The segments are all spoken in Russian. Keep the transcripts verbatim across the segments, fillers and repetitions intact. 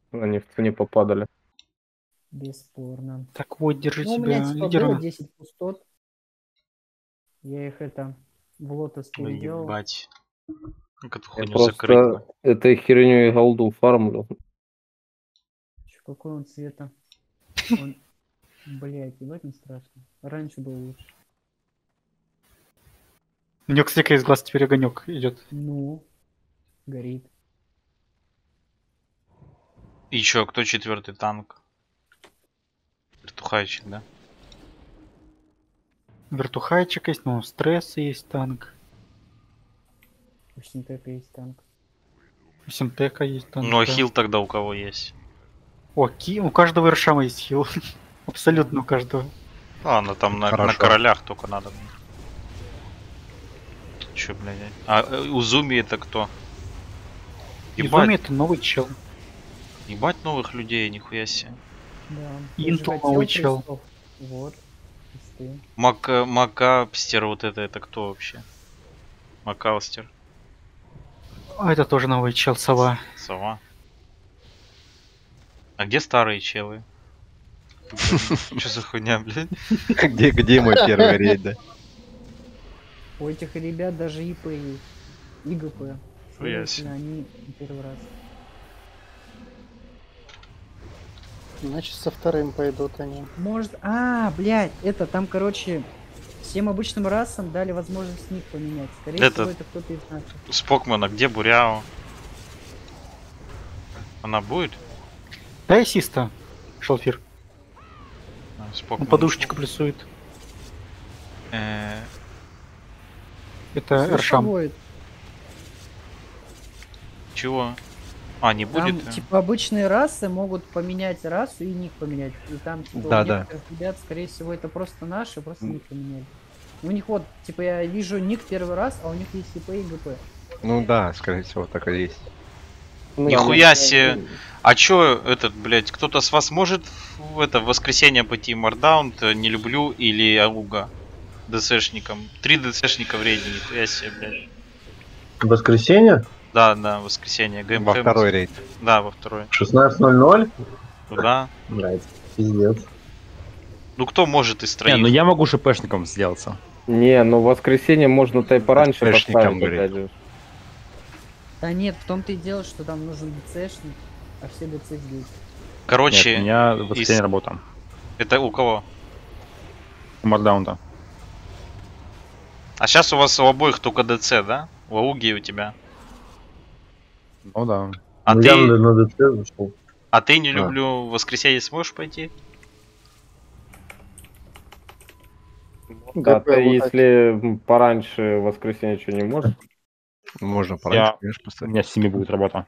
Они в цене попадали. Бесспорно. Так вот, держи Ну, у меня себя типа лидером. было десять пустот. Я их это в лотос Ой, переделал. ебать. Как эту Я хуйню закрыть? просто этой херню и голду фармлю. Чё, какой он цвета? Он, блядь, ебать не страшно. Раньше был лучше. У него, кстати, из глаз теперь огонек идет. Ну, горит. И чё, кто четвертый танк? Вертухайчик, да? Вертухайчик есть, ну, стресс есть танк. У Синтека есть танк. У Синтека есть танк. Ну а да. хил тогда у кого есть? О, ки... у каждого Иршама есть хил. Абсолютно у каждого. Ладно, там на, на королях только надо. Чё, блядь? А э, у Зуми это кто? Изуми это новый чел. Ебать новых людей, нихуя себе. Да. Интл новый чел. Вот. Ты. Мак, Макапстер вот это, это кто вообще? Макалстер. А это тоже новый чел, сова. Сова. А где старые челы? Что за хуйня, блядь? Где, где мой первый рейд, да? У этих ребят даже ИП есть. ИГП. Следовательно, они первый раз. Значит, со вторым пойдут они. Может... А, блядь, это там, короче, всем обычным расам дали возможность ник поменять. Скорее это... всего, это кто-то из наших. Спокмана, где Буряо? Она будет? Да, Систа. Шалфир. А, подушечку плюсует. Э... Это Эршам. Чего? А, не там, будет? Типа обычные расы могут поменять расу и ник поменять. И там типа, да, у да. некоторых ребят, скорее всего, это просто наши, просто ник поменяли. У них вот, типа, я вижу ник первый раз, а у них есть ИП и ГП. Ну да, скорее всего, так и есть. Нихуя себе. А чё этот, блядь, кто-то с вас может в это в воскресенье пойти Мардаунт, не люблю, или Ауга ДСшником? Три ДСшника в рейде, нихуя себе, блядь. Воскресенье? Да, да, воскресенье. ГМХ. Во второй рейд. Да, во второй. шестнадцать ноль ноль? Да. Блядь, пиздец. Ну кто может из троих? Не, ну я могу шипешником сделаться. Не, ну в воскресенье можно-то и пораньше поставить, опять же. Да нет, в том-то и дело, что там нужен ДЦшник, а все ДЦ здесь. Короче, нет, у меня в воскресенье из... работа. Это у кого? У Мардаунта. А сейчас у вас у обоих только ДЦ, да? У Ауги и у тебя. Ну да. А ну, ты... Я на ДЦ зашел. А ты не люблю а. в воскресенье сможешь пойти? Да, ты если пораньше в воскресенье что не можешь? Можно пораньше, я... конечно, поставить. У меня с семи будет работа.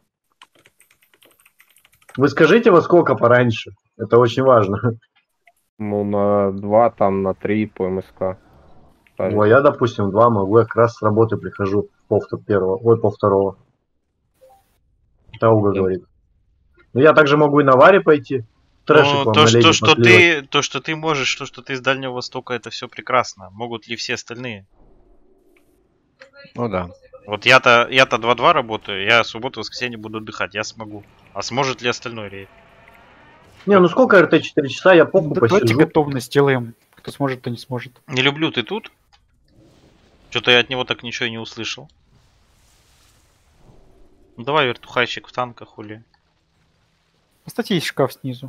Вы скажите, во сколько пораньше? Это очень важно. Ну, на два, там, на три по МСК. Ой, я, допустим, два могу. Я как раз с работы прихожу пол первого. Ой, пол второго. Тауга говорит. Но я также могу и на варе пойти. Ну, то, что, что ты, то, что ты можешь, то, что ты из Дальнего Востока, это все прекрасно. Могут ли все остальные? Ну да. Вот я-то я-то два-два работаю, я субботу, воскресенье буду отдыхать, я смогу. А сможет ли остальной рейд? Не, ну сколько РТ четыре часа, я попу ну, посижу. Давайте готовность сделаем. Кто сможет, кто не сможет. Не люблю, ты тут? Что-то я от него так ничего и не услышал. Ну давай, вертухайщик в танках, хули. Кстати, есть шкаф снизу.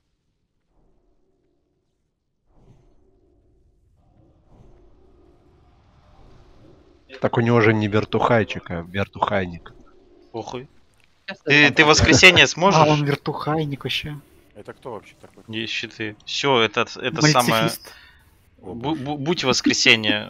Так у него же не вертухайчик, а вертухайник. Похуй. Ты, ты в воскресенье сможешь? А, он вертухайник вообще. Это кто вообще такой? Не щиты. Все, это, это самое... Бу -бу Будь в воскресенье.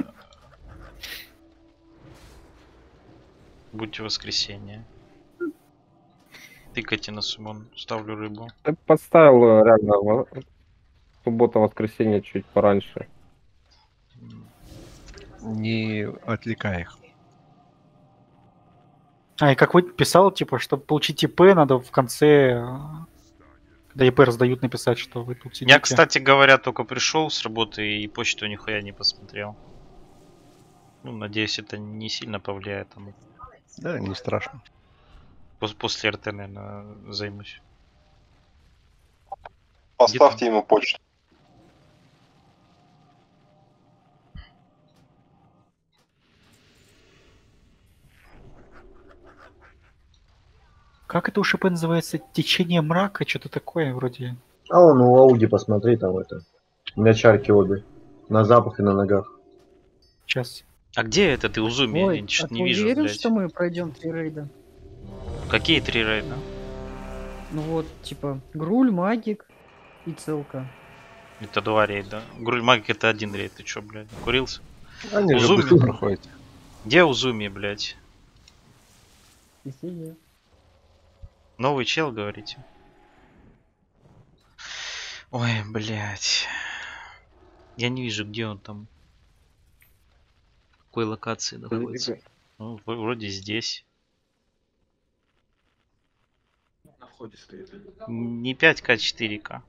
Будь в воскресенье. Тыкайте на сумон, ставлю рыбу. Ты подставил реально суббота-воскресенье чуть пораньше. Не отвлекай их. А, и как вы писал, типа, чтобы получить ИП, надо в конце, когда ИП раздают, написать, что вы тут сидите. Я, кстати говоря, только пришел с работы и почту нихуя не посмотрел. Ну, надеюсь, это не сильно повлияет. Там. Да, не страшно. После РТ, наверное, займусь. Поставьте ему почту. Как это у ШП называется? Течение мрака? Что-то такое вроде. А он у Ауди, посмотри, там это. У меня чарки обе. На запах и на ногах. Сейчас. А где это ты, Узуми? Ой, Я а что-то ты не вижу, уверен, блядь. что мы пройдем три рейда? Какие три рейда? Ну вот, типа, Груль, Магик и Целка. Это два рейда. Груль Магик это один рейд. Ты чё, блядь, курился? Они же Узуми. быстро проходят. Где Узуми, блядь? Веселье. Новый чел, говорите? Ой, блядь. Я не вижу, где он там. В какой локации находится. Ну, в- вроде здесь. Не пять ка, четыре ка.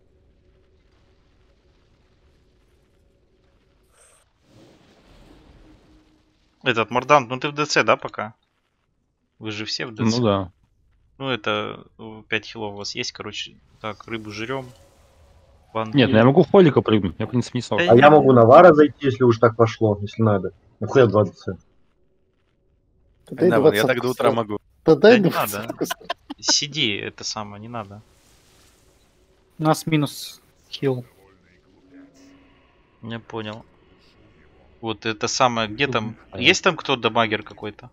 Этот Мордан, ну ты в ДЦ, да, пока? Вы же все в ДЦ. Ну да. Ну это э, пять хилов у вас есть, короче. Так, рыбу жрем. Нет, ну я могу в холика прыгнуть, я в принципе не сорок. А я могу на Вара зайти, если уж так пошло, если надо. Нахуя два ДЦ? Дай Да, вон, я двадцатку так до утра сразу. могу. Да дай Да не двадцатку сразу. Сиди, это самое, не надо. У нас минус хил. Я понял. Вот это самое, где там? Понятно. Есть там кто дамагер какой-то?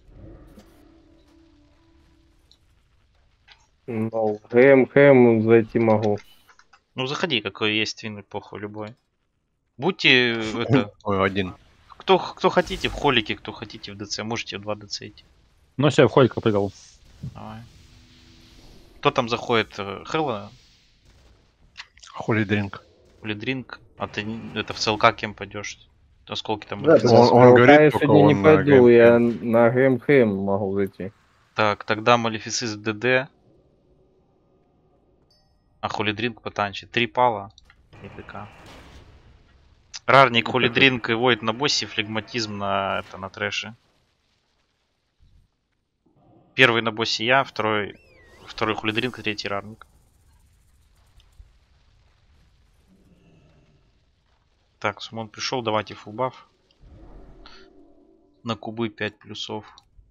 Ну, хэм, хэм зайти могу. Ну заходи, какой есть твин, похуй, любой. Будьте э, это. Ой, один. Кто, кто хотите в холике, кто хотите в ДЦ, можете в два ДЦ идти. Ну все, я в холика прыгал. Давай. Кто там заходит? э, Хэлла? Холи дринк. Лидринг? А ты не- это в ЦЛК кем пойдешь? Осколки там. Да, или- ты Он, он Я говорит, только сегодня не он на пойду, ГМ. я на гэм хэм могу зайти. Так, тогда Малефисис в ДД. А Холидринг потанчит. Три пала. И ДК. Рарник, Холидринг и Войд на боссе, флегматизм на, это, на трэше. Первый на боссе я, второй, второй Холидринг, третий Рарник. Так, Сумон пришел, давайте фулбаф. На кубы пять плюсов.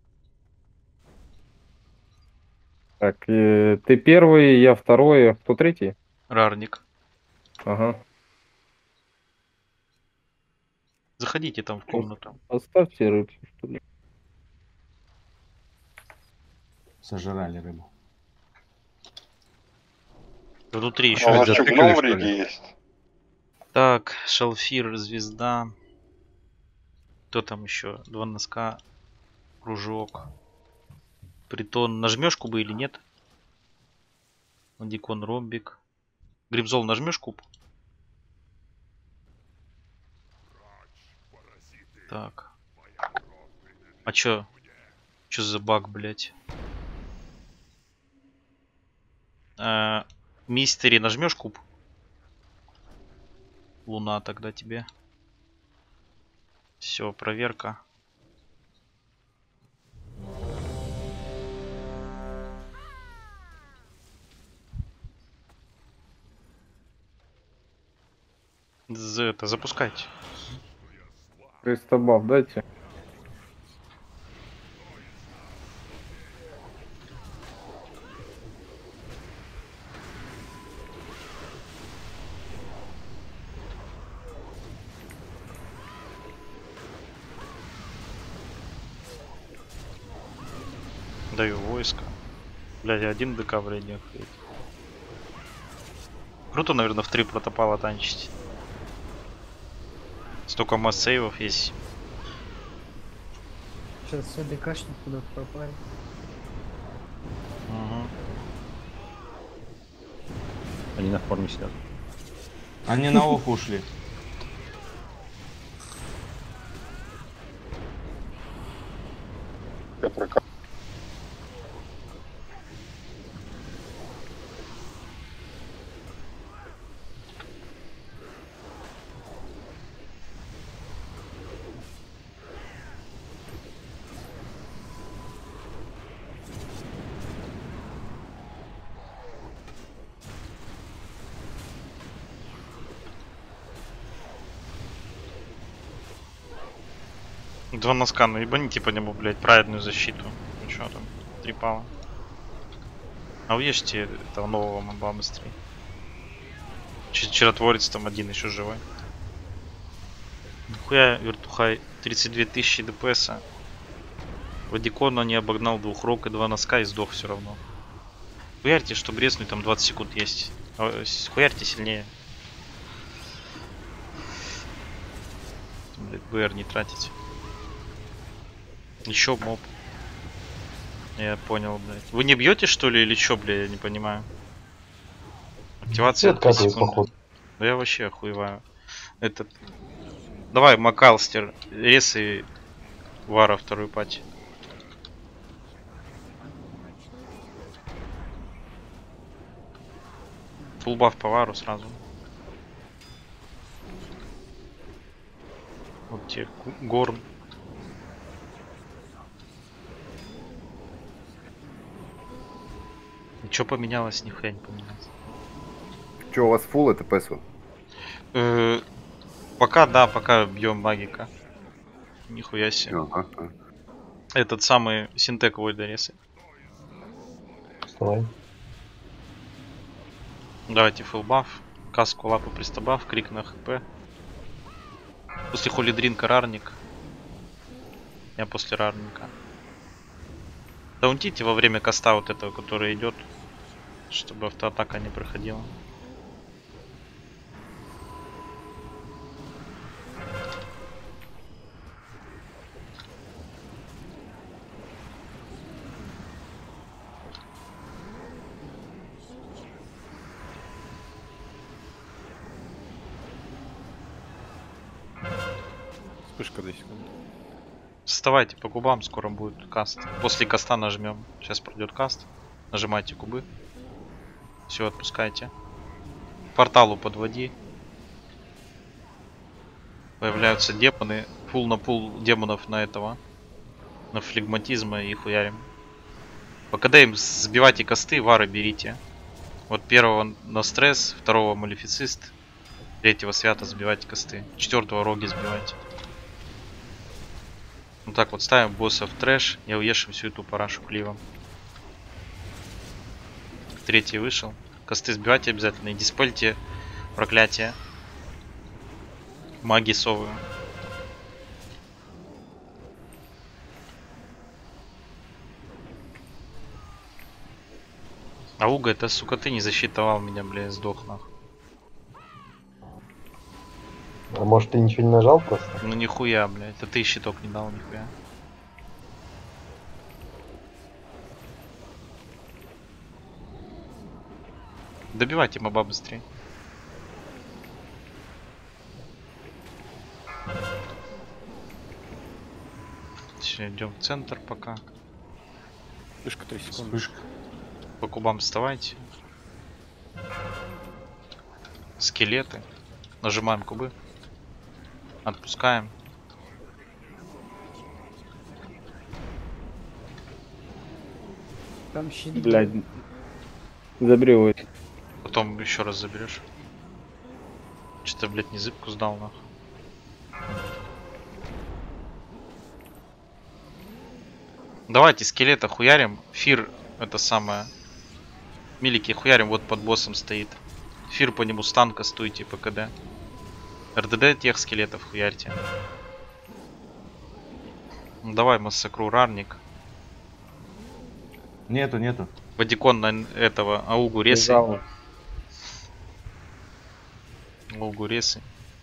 Так, э, ты первый, я второй, а кто третий? Рарник. Ага. Заходите там в комнату. Оставьте рыбки, что ли. Сожрали рыбу. Внутри А еще у вас один. что, затыкали, гном в что ли? риге есть? Так, Шалфир, звезда. Кто там еще? Два носка, кружок. Притон. Нажмешь кубы или нет? Дикон, ромбик. Гримзол, нажмешь куб? Так. А чё? Чё за баг, блять? Э, Мистери, нажмешь куб? Луна тогда тебе. Все, проверка. За это запускайте. Кристобаф дайте. Даю войско. Блядь, один ДК в рейде. Круто, наверное, в три протопала танчить. Столько масс-сейвов есть. Сейчас все ДКшник куда-то пропали. Угу. Они на форме сидят. Они на ох ушли. Я прокат. Два носка, ну ебаните по нему, блядь, праведную защиту. Ну чё там, три пала. А уешьте этого нового моба быстрее. Ч Чаротворец там один еще живой. Нихуя, вертухай, тридцать две тысячи ДПСа. Вадикона не обогнал двух рок и два носка и сдох все равно. Хуярьте, чтобы резнуть, там двадцать секунд есть. Хуярьте сильнее. Блядь, БР не тратить. Еще моб. Я понял, блядь. Вы не бьете что ли или что, блядь, я не понимаю. Активация три секунды. Да я вообще охуеваю. Этот. Давай, Макалстер, рез и Вара вторую пати. Фулбаф по Вару сразу. Вот тебе Горн. Что поменялось, нихуя не поменялось. Че, у вас фул это ПСУ? Э, пока, да, пока бьем магика. Нихуя себе. Ага. Этот самый синтек войдоресы. Давай. Давайте фулл баф. Каску, лапу, пристабаф, крик на хп. После холидринка рарник. Я после рарника. Даунтите во время каста вот этого, который идет, чтобы автоатака не проходила. Вспышка до секунды. Вставайте по кубам, скоро будет каст. После каста нажмем. Сейчас пройдет каст. Нажимайте кубы. Все, отпускайте. Порталу подводи. Появляются демоны. Пул на пул демонов на этого. На флегматизма и хуярим. По КД им сбивайте касты, вары берите. Вот первого на стресс, второго малефицист, третьего свято сбивайте касты, четвертого роги сбивайте. Вот так вот ставим босса в трэш и уешим всю эту парашу кливом. Третий вышел. Косты сбивайте обязательно и диспельте проклятие. Маги совы. Ауга, это, сука, ты не засчитывал меня, бля, сдох нахуй. А может ты ничего не нажал просто? Ну нихуя, бля, это ты щиток не дал, нихуя. Добивайте моба быстрее. Все, идем в центр пока. Вспышка три секунды. Вспышка. По кубам вставайте. Скелеты. Нажимаем кубы. Отпускаем. Там щит. Блядь. Забревывает. Потом еще раз заберешь. Что-то, блядь, не зыбку сдал, нахуй. Давайте скелета хуярим. Фир, это самое. Милики хуярим, вот под боссом стоит. Фир по нему стан кастуйте по КД. РДД тех скелетов хуярьте. Ну, давай массакру рарник. Нету, нету. Вадикон на этого аугу ресы. Лежал. Аугу ресы.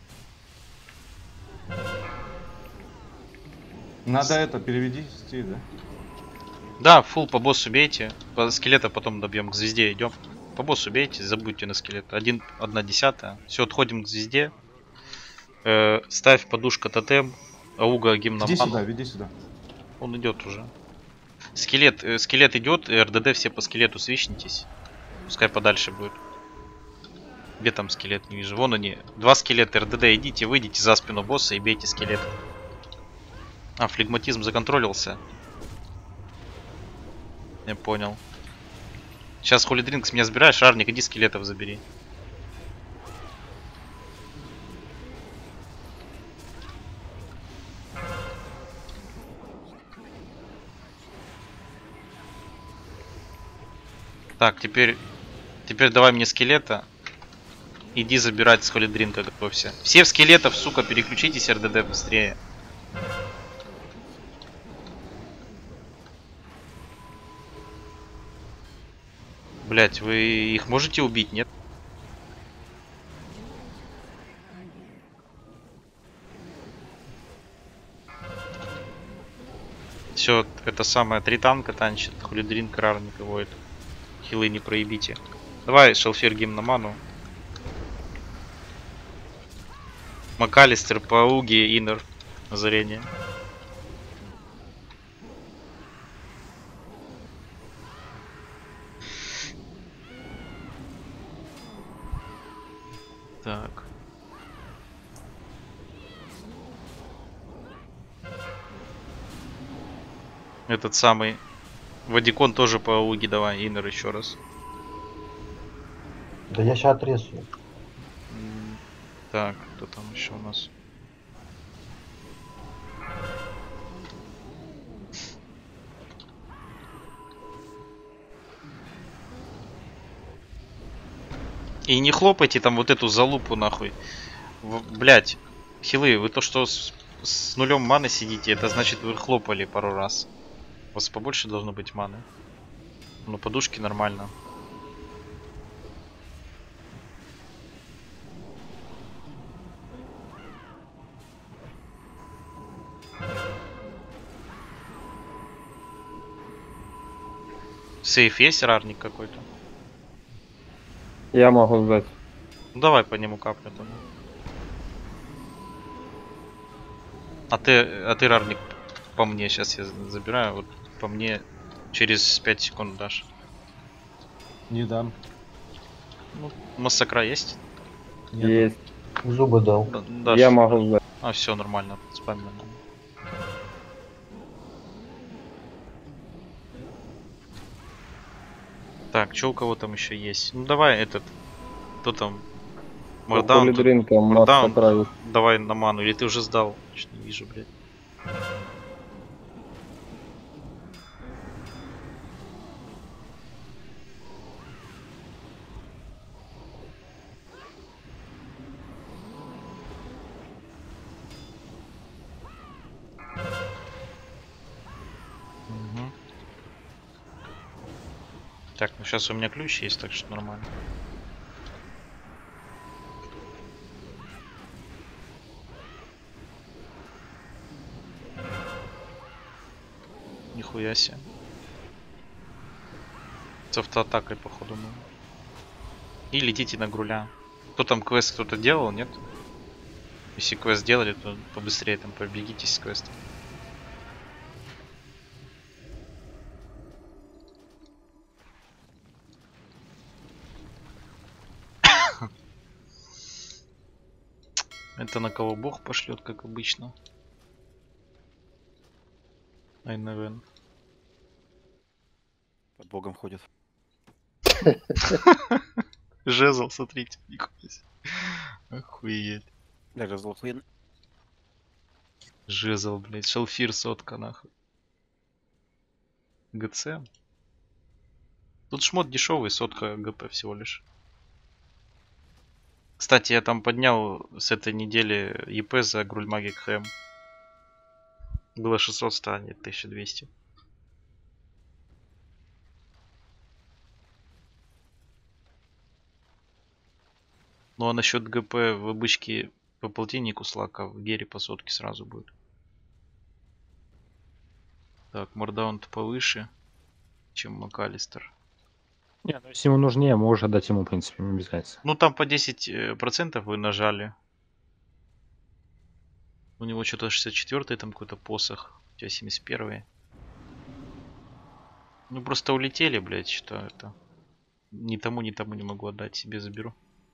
Надо это перевести, да? Да, фул по боссу бейте. По скелета потом добьем, к звезде идем. По боссу бейте, забудьте на скелет. Один, одна десятая. Все, отходим к звезде. Э, ставь подушка тотем. Ауга гимна. Иди сюда, веди сюда. Он идет уже. Скелет, э, скелет идет, и РДД все по скелету свищнитесь. Пускай подальше будет. Где там скелет? Не вижу. Вон они. Два скелета РДД. Идите, выйдите за спину босса и бейте скелет. А, флегматизм законтролился. Я понял. Сейчас холидринг с меня забираешь, Рарник, иди скелетов забери. Так, теперь... Теперь давай мне скелета. Иди забирать с холидринка, готовься. Все в скелетов, сука, переключитесь, эр дэ дэ быстрее. Блять, вы их можете убить, нет? Все, это самое, три танка танчит, хулидрин, крарник его, хилы не проебите. Давай, Шелфир, гимн на ману. Макалистер, Пауги, Иннер, озарение. Так. Этот самый Вадикон тоже по ауге, давай, Иннер еще раз. Да я сейчас отрезаю. Так, кто там еще у нас? И не хлопайте там вот эту залупу нахуй. В, блять, хилы, вы то что с, с нулем маны сидите, это значит вы хлопали пару раз. У вас побольше должно быть маны. Ну, подушки нормально. Сейф есть, рарник какой-то? Я могу сдать. Ну давай по нему каплю тогда. А ты, а ты рарник по мне сейчас я забираю, вот по мне через пять секунд дашь. Не дам. Ну, массакра есть? Нет. Есть. Зубы дал. Да, дашь. Я могу сдать. А, все нормально, спамим. Так, что у кого там еще есть? Ну давай этот. Кто там? Мардаун. тут- Холидрин там Мардаун, масса правит. давай на ману. Или ты уже сдал? Что-то не вижу, блядь. Мгм. Так, ну сейчас у меня ключ есть, так что нормально. Нихуя себе. С автоатакой, походу. Ну. И летите на груля. Кто там квест кто-то делал, нет? Если квест делали, то побыстрее там побегитесь с квестом. Это на кого бог пошлет, как обычно. Айневен. Под богом ходит. Жезл, смотрите, нихуя себе. Охуеть. Бля, жезл охуенный. Жезл, блядь, шелфир сотка, нахуй. ГЦ. Тут шмот дешевый, сотка ГП всего лишь. Кстати, я там поднял с этой недели ЕП за Грульмагик Хэм. Было шестьсот, станет тысяча двести. Ну а насчет ГП в обычке по полтиннику слака, в гере по сотке сразу будет. Так, Мардаун-то повыше, чем Макалистер. Не, ну если ему нужнее, можешь отдать ему, в принципе, не без разницы. Ну там по десять процентов вы нажали. У него что-то шестьдесят четвёртый там какой-то посох. У тебя семьдесят первый. Ну просто улетели, блядь, что это. Ни тому, ни тому не могу отдать, себе заберу.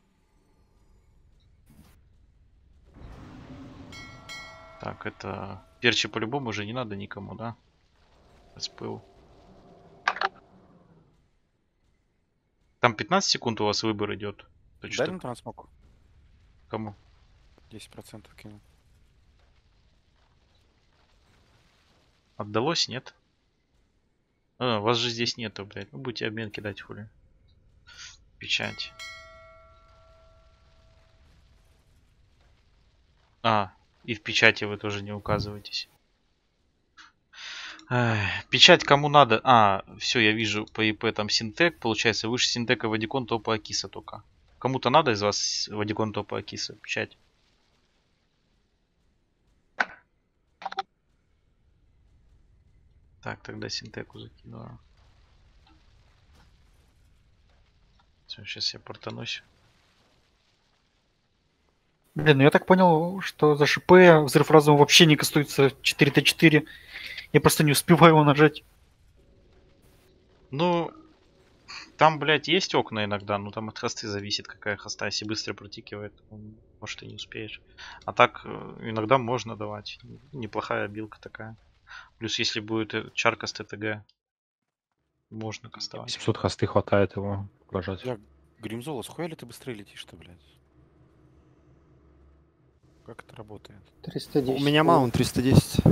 Так, это... Перчи по-любому уже не надо никому, да? СПУ. Там пятнадцать секунд у вас выбор идет. Дай на трансмоку. Кому? десять процентов кинул. Отдалось, нет? А, вас же здесь нету, блядь. Ну будете обмен кидать, хули. Печать. А, и в печати вы тоже не указываетесь. Эх, печать кому надо? А, все, я вижу по ИП там Синтек. Получается, выше Синтека Вадикон, топа Акиса только. Кому-то надо из вас Вадикон, топа Акиса? Печать. Так, тогда Синтеку закидываю. Все, сейчас я портанусь. Блин, ну я так понял, что за ШП взрыв разума вообще не кастуется четыре тэ четыре. Я просто не успеваю его нажать. Ну, там, блядь, есть окна иногда, но там от хосты зависит, какая хоста. Если быстро протикивает, может, и не успеешь. А так, иногда можно давать. Неплохая билка такая. Плюс, если будет чарка с ТТГ, можно кастовать. семьсот хосты хватает его поражать. Я Гримзола, схуяли ты быстрее летишь-то, блядь? Как это работает? триста десять. У меня маунт триста десять.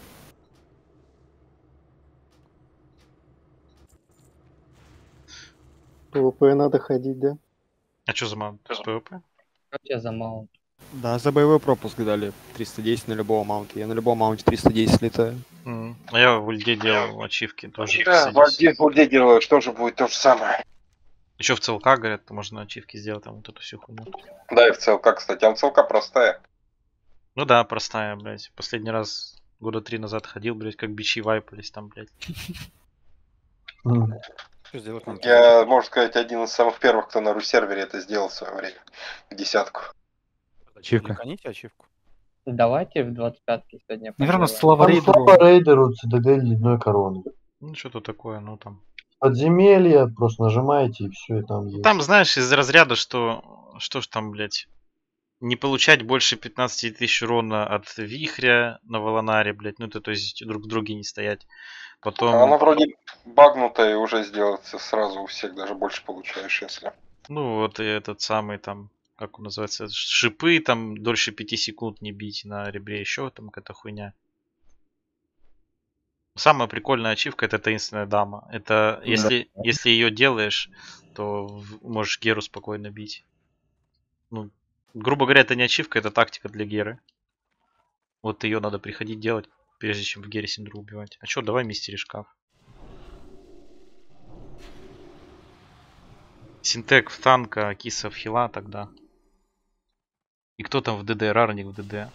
ПВП надо ходить, да? А что за маунт? С ПВП? Как тебя за маунт? Да, за боевой пропуск дали триста десять на любого маунта. Я на любом маунте триста десять летаю. Mm. А я в ульде делал ачивки тоже. Да, в ульде, в ульде делаю, что же будет то же самое. Еще в ЦЛК, говорят, можно ачивки сделать, там вот эту всю хуйню. Да, и в ЦЛК, кстати. А ЦЛК простая. Ну да, простая, блядь. Последний раз года три назад ходил, блядь, как бичи вайпались там, блядь. Я, можно сказать, один из самых первых, кто на ру-сервере это сделал в свое время. В десятку. Ачивка. Гоните ачивку. Давайте в двадцать пятке сегодня. Наверное, поделаем. слава Там рейдеру. слава рейдеру ЦДГ ледяной короны. Ну что-то такое, ну там. Подземелье, просто нажимаете и все, и там есть. Там, знаешь, из разряда, что... Что ж там, блядь. Не получать больше пятнадцати тысяч урона от вихря на Волонаре, блядь. Ну это, то есть, друг в друге не стоять. Потом... Она вроде багнутая и уже сделается сразу у всех, даже больше получаешь, если. Ну вот и этот самый там, как он называется, шипы, там дольше пяти секунд не бить на ребре, еще там какая-то хуйня. Самая прикольная ачивка — это таинственная дама. Это если, если ее делаешь, то в- можешь Геру спокойно бить. Ну, грубо говоря, это не ачивка, это тактика для Геры. Вот ее надо приходить делать, прежде чем в Гере Синдру убивать. А чё, давай мистери шкаф. Синтек в танка, Киса в хила тогда. И кто там в ДД? Рарник в ДД.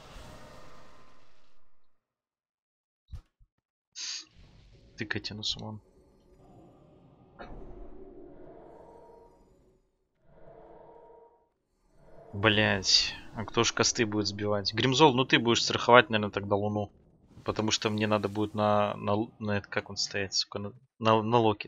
Тыкайте на сумон. Блять, а кто ж косты будет сбивать? Гримзол, ну ты будешь страховать, наверное, тогда Луну. Потому что мне надо будет на, на, на это, как он стоит, сука, на, на, на локе.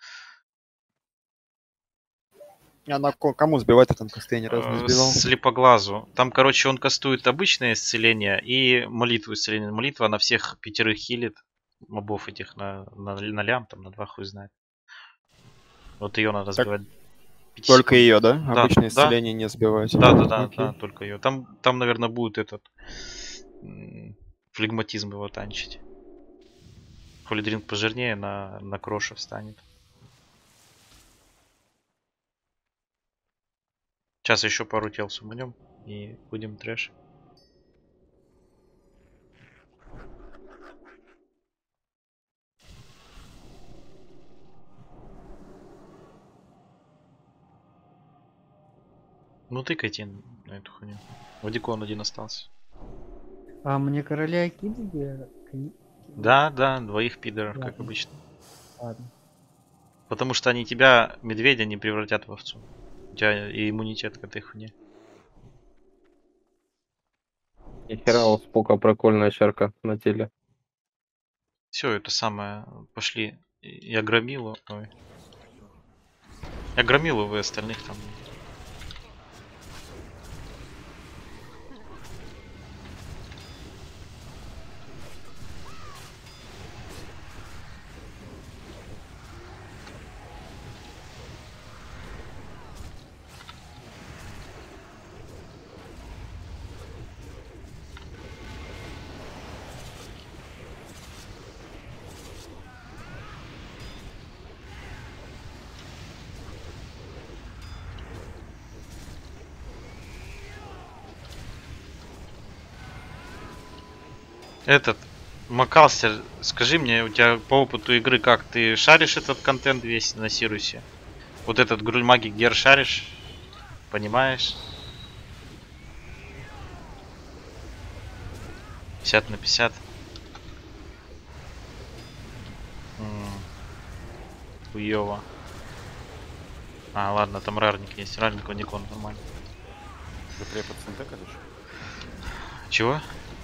А на ко- кому сбивать ты там косты, я ни разу не Э, сбивал. Слепоглазу. Там, короче, он кастует обычное исцеление и молитву исцеления. Молитва на всех пятерых хилит. Мобов этих на, на, на лям, там на два хуй знает. Вот ее надо Так, сбивать. пяти Только секунд. ее, да? Да, Обычное да. исцеление не сбивать. Да, да, да, Окей. да, только ее. Там, там, наверное, будет этот м, флегматизм его танчить. Холидринг пожирнее на, на кроша встанет. Сейчас еще пару тел суманем и будем трэш. Ну тыкайте на эту хуйню. Вадикон один остался. А мне короля кидали? Да, да, двоих пидоров, как Ладно. обычно. Ладно. Потому что они тебя, медведя, не превратят в овцу. У тебя и иммунитет к этой хуйне. Нихера у Спока прикольная чарка на теле. Все, это самое. Пошли. Я громилу. Ой. Я громилу, вы остальных там. Этот, Макалстер, скажи мне, у тебя по опыту игры как? Ты шаришь этот контент весь на Сирусе? Вот этот Грульмагик Гер шаришь? Понимаешь? пятьдесят на пятьдесят. Хуёво. А, ладно, там рарник есть. Рарник, уникон, нормально. Ты препод Синтека лишь? Чего?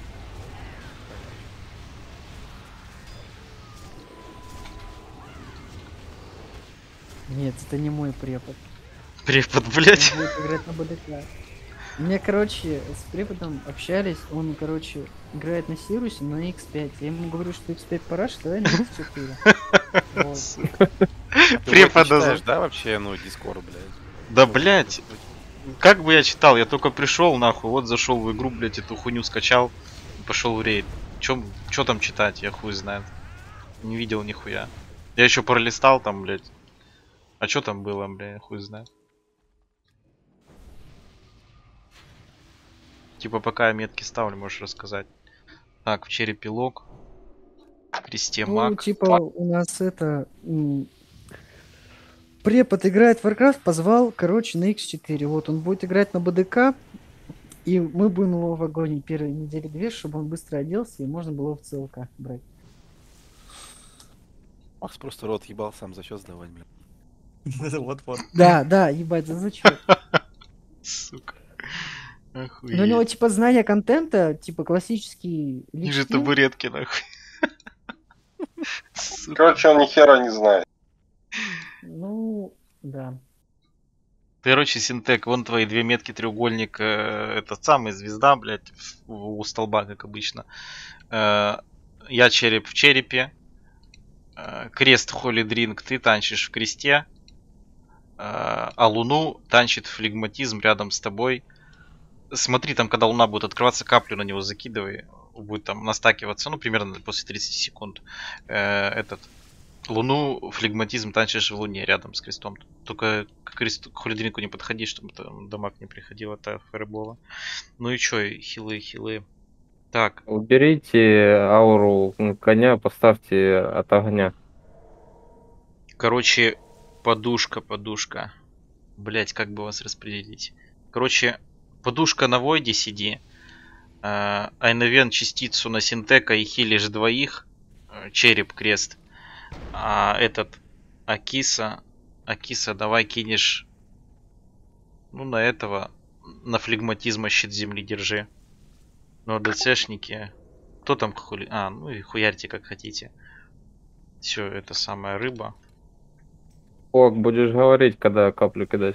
Нет, это не мой препод. Препод, блять. Он будет играть на БДК. Мне, короче, с преподом общались, он, короче, играет на Сирусе на икс пять. Я ему говорю, что икс пять пора, что давай на икс четыре. Препода за... да, вообще, ну, Дискорд, блядь. Да, блять. Как бы я читал, я только пришел, нахуй, вот зашел в игру, блять, эту хуйню скачал, пошел в рейд. Чё, чё там читать, я хуй знает. Не видел нихуя. Я еще пролистал там, блять. А чё там было, бля, я хуй знает. Типа пока я метки ставлю, можешь рассказать. Так, в черепе лог. В кресте маг. Ну, типа, у нас это... Препод играет в Warcraft, позвал, короче, на икс четыре. Вот, он будет играть на БДК, и мы будем его в огонь первые недели две, чтобы он быстро оделся, и можно было в ЦЛК брать. Макс просто рот ебал сам за счет сдавать, блядь. Вот-вот. Да, да, ебать, за зачем? Сука. Ну, у него, типа, знание контента, типа, классический... Ниже табуретки, нахуй. Короче, он ни хера не знает. Ну, да. Короче, Синтек, вон твои две метки, треугольник, э, этот самый, звезда, блядь, у столба, как обычно. Э, я череп в черепе. Э, крест Holy Drink, ты танчишь в кресте. Э, а луну танчит флегматизм рядом с тобой. Смотри, там, когда луна будет открываться, каплю на него закидывай. Будет там настакиваться, ну, примерно после тридцати секунд. Э, этот... Луну, флегматизм танчишь в луне рядом с крестом. Только к кресту, к холидринку не подходи, чтобы там дамаг не приходил от фаербола. Ну и чё, хилы, хилы. Так. Уберите ауру коня, поставьте от огня. Короче, подушка, подушка. Блять, как бы вас распределить? Короче, подушка на Войде сиди. Айновен частицу на Синтека и хилишь двоих. Череп, крест. А этот Акиса, Акиса, давай кинешь, ну, на этого, на флегматизма щит земли держи. Ну, ДЦшники, кто там хули... А, ну и хуярьте как хотите. Все, это самая рыба. Ок, будешь говорить, когда каплю кидать.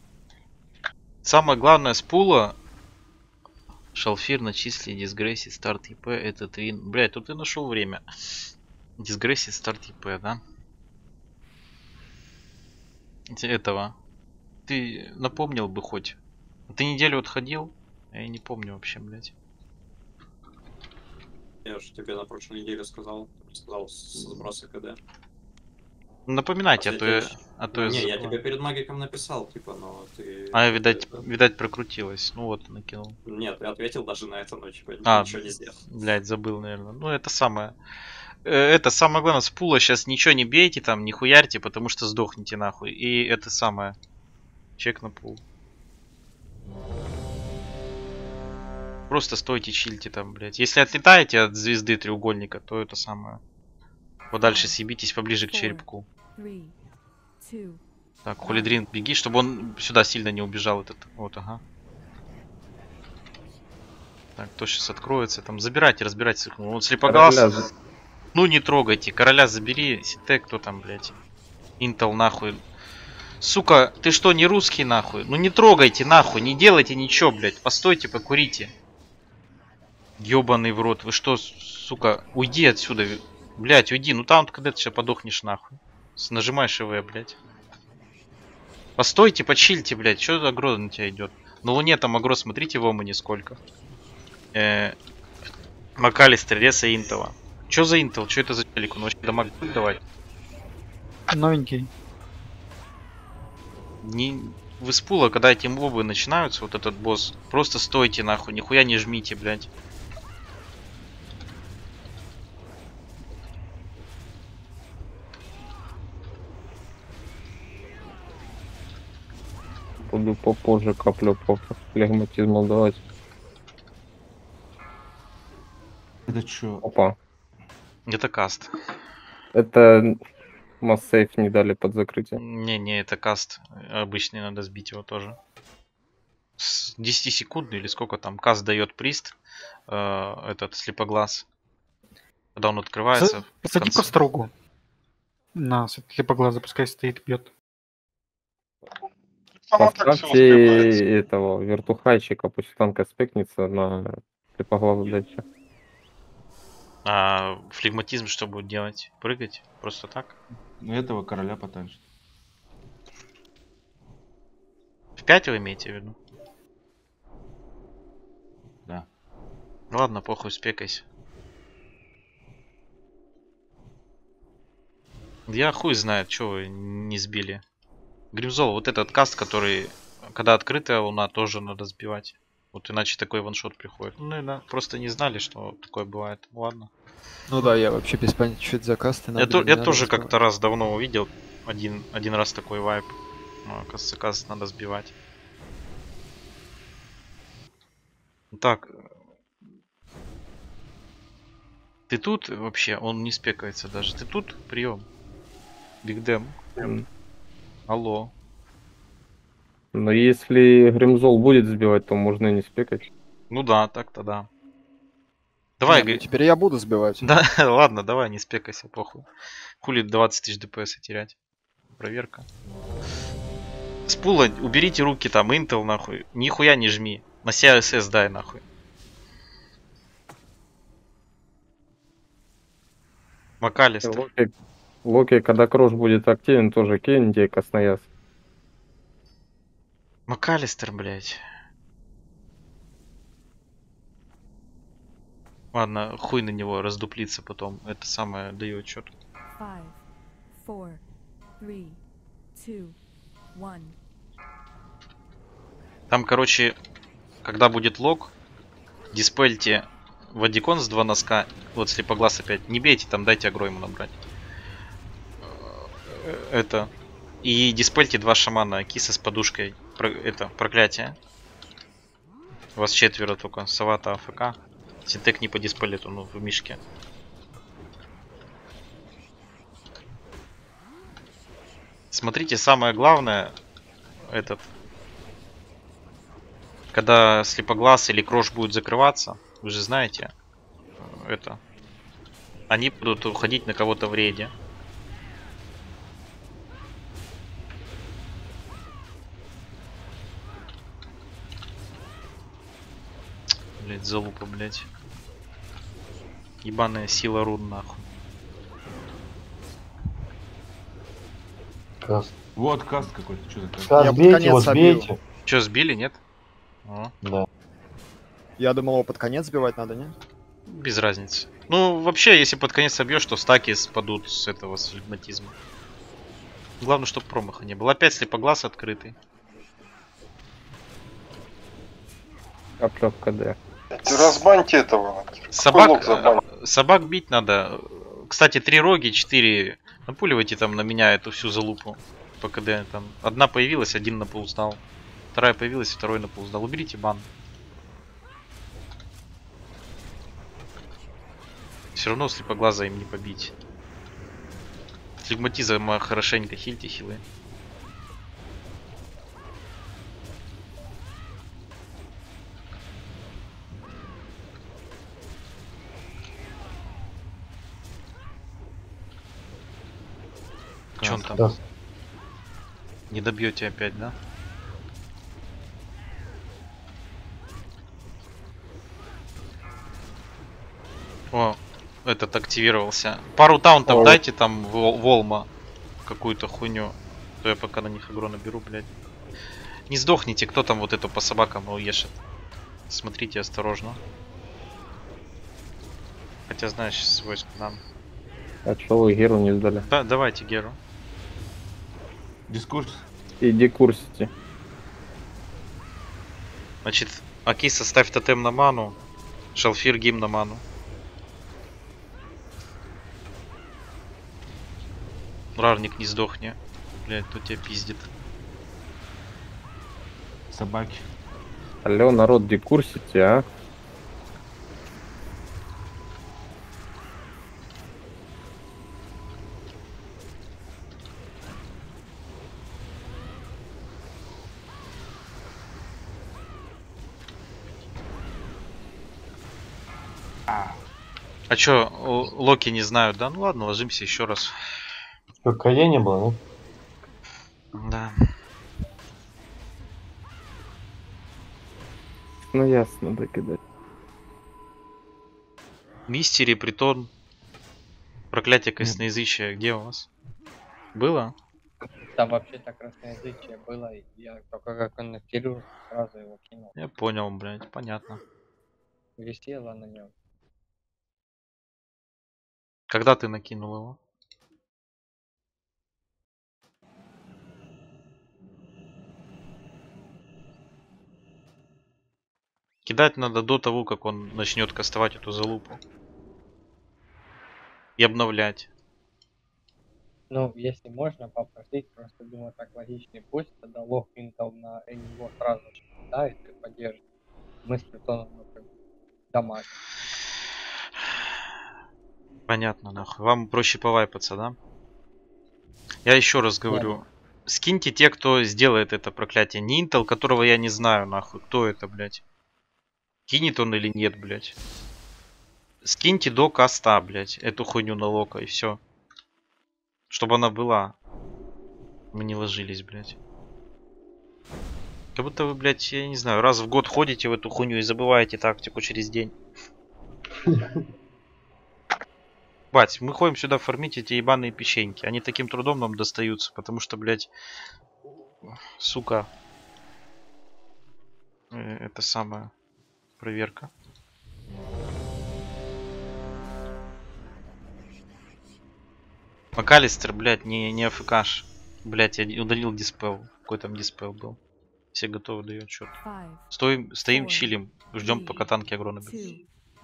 Самое главное с пула. Шалфир начисли, дисгрейси, старт ИП, это твин. Блять, тут ты нашел время. Дисгрейси, старт ИП, да? Этого. Ты напомнил бы хоть. Ты неделю отходил? Я не помню вообще, блядь. Я же тебе на прошлой неделе сказал. Сказал с сброса КД. Напоминайте, а то я... А то не, я, я тебе перед магиком написал, типа, но ты... А, видать, видать прокрутилось. Ну вот, накинул. Нет, я ответил даже на это, но типа а, ничего не сделал. Блядь, забыл, наверное. Ну, это самое... Это самое главное, с пула сейчас ничего не бейте, там, не хуярьте, потому что сдохнете нахуй. И это самое. Чек на пул. Просто стойте, чильте там, блядь. Если отлетаете от звезды треугольника, то это самое. Подальше съебитесь поближе к черепку. Так, Холидрин, беги, чтобы он сюда сильно не убежал этот. Вот, ага. Так, то сейчас откроется. Там забирайте, разбирайте. Он слепогался. Ну не трогайте. Короля забери. Ситек, кто там, блядь? Интел нахуй. Сука, ты что, не русский нахуй? Ну не трогайте нахуй, не делайте ничего, блядь. Постойте, покурите. Ёбаный в рот. Вы что, сука, уйди отсюда. Блядь, уйди. Ну там, когда ты сейчас подохнешь нахуй. Нажимаешь ИВ, блядь. Постойте, почильте, блядь. Что за агро на тебя идет? На луне там агро, смотрите в омане сколько. Э -э Макалистер, Реса, Интова. Чё за Интел? Чё это за челик? Он вообще дамаг будет давать? Новенький. Не... Вы с пула, когда эти мобы начинаются, вот этот босс, просто стойте нахуй, нихуя не жмите, блядь. Буду попозже каплю по флегматизму давать. Это чё? Опа. Это каст. Это массейф не дали под закрытие. Не-не, это каст. Обычный, надо сбить его тоже. С десяти секунд или сколько там каст дает прист, э, этот слепоглаз. Когда он открывается. Посади просто рогу. На слепоглаза, пускай стоит, бьет. Поставьте этого вертухайчика, пусть танка спекнется на слепоглазу дальше. А флегматизм что будет делать? Прыгать? Просто так? Ну этого короля потанчит. В пять вы имеете в виду? Да. Ладно, похуй, спекайся. Я хуй знает, что вы не сбили. Гримзол, вот этот каст, который, когда открытая луна, тоже надо сбивать. Вот иначе такой ваншот приходит. Ну, да, просто не знали, что такое бывает. Ладно. Ну да, я вообще без понятия, что это за касты. Я, то, я тоже как-то раз давно увидел один, один раз такой вайп. Ну, оказывается, каст надо сбивать. Так. Ты тут вообще? Он не спекается даже. Ты тут? Прием. Бигдэм. Mm. Алло. Но если Гримзол будет сбивать, то можно и не спекать. Ну да, так-то да. Давай, Не, ну теперь я буду сбивать. Да, ладно, давай, не спекайся, похуй. Хули двадцать тысяч ДПС терять. Проверка. С пула уберите руки там, Intel нахуй. Нихуя не жми. На си эс эс дай нахуй. Макалистер. Локи, Локи, когда Крош будет активен, тоже киньте Коснояс. Макалистер, блядь. Ладно, хуй на него раздуплиться потом. Это самое даю отчет. Five, four, three, two, one. Там, короче, когда будет лог, диспельте Вадикон с два носка. Вот слепоглаз опять. Не бейте, там дайте агро ему набрать. Это. И диспельте два шамана. Киса с подушкой. Про... Это, проклятие. У вас четверо только. Савата, АФК. Синтек не по диспелету, ну в мишке. Смотрите, самое главное, этот, когда слепоглаз или крош будет закрываться, вы же знаете, это, они будут уходить на кого-то в рейде. Блять, залупа, блять. Ебаная сила рун, нахуй. Каст. Вот каст какой-то, что такое? Каст, бейте его, сбейте. Че, сбили, нет? О. Да. Я думал, его под конец сбивать надо, не? Без разницы. Ну, вообще, если под конец собьешь, то стаки спадут с этого, с флегматизма. Главное, чтобы промаха не было. Опять слепоглаз открытый. Капля в КД. Разбаньте этого. Собак, собак бить надо. Кстати, три роги, четыре. Напуливайте там на меня эту всю залупу по КД. Там одна появилась, один напул сдал. Вторая появилась, второй напул сдал. Уберите бан. Все равно слепоглаза им не побить. Флегматизма хорошенько хильте хилы. Че он там? Да. Не добьете опять, да? О, этот активировался. Пару таунтов О. дайте там в Волма какую-то хуйню. То я пока на них агро наберу, блядь. Не сдохните, кто там вот эту по собакам уешет. Смотрите осторожно. Хотя знаешь, с войск нам. А чё вы Геру не сдали? Да, давайте Геру. Дискурс. Иди курсите. Значит, Акиса, ставь тотем на ману. Шалфир гим на ману. Рарник, не сдохни. Блять, тут тебя пиздит. собаки. Алло, народ, декурсите, а? А чё, о, Локи не знают, да? Ну ладно, ложимся еще раз. Что, КЕ не было, Да. Ну ясно, да, кидать. Мистери, Притон, проклятие косноязычия, где у вас? Было? Там вообще-то красноязычие было, и я только как коннектировал, сразу его кинул. Я понял, блядь, понятно. Висело на нем. Когда ты накинул его? Кидать надо до того, как он начнет кастовать эту залупу. И обновлять. Ну, если можно попросить, просто думаю, так логичнее, пусть тогда лог интел на него сразу же кидает и поддержит. Мы с Притоном, например, дамаг. Понятно, нахуй. Вам проще повайпаться, да? Я еще раз говорю. Скиньте те, кто сделает это проклятие. Не Intel, которого я не знаю, нахуй. Кто это, блядь? Кинет он или нет, блядь? Скиньте до каста, блядь, эту хуйню на лока и все. Чтобы она была. Мы не ложились, блядь. Как будто вы, блядь, я не знаю, раз в год ходите в эту хуйню и забываете тактику через день. Бать, мы ходим сюда фармить эти ебаные печеньки. Они таким трудом нам достаются, потому что, блядь, сука, это самая проверка. МакАлистер, блядь, не, не АФКш. Блядь, я удалил диспел. Какой там диспел был? Все готовы, дают отчет. Стоим, стоим, чилим. Ждем, пока танки агро наберут.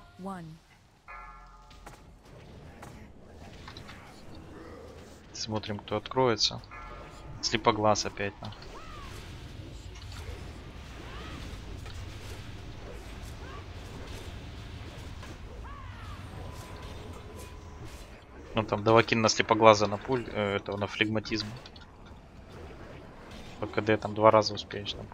Смотрим, кто откроется. Слепоглаз опять, нахуй. Ну там давакин на слепоглаза на пуль, э, этого на флегматизм. По КД там два раза успеешь там.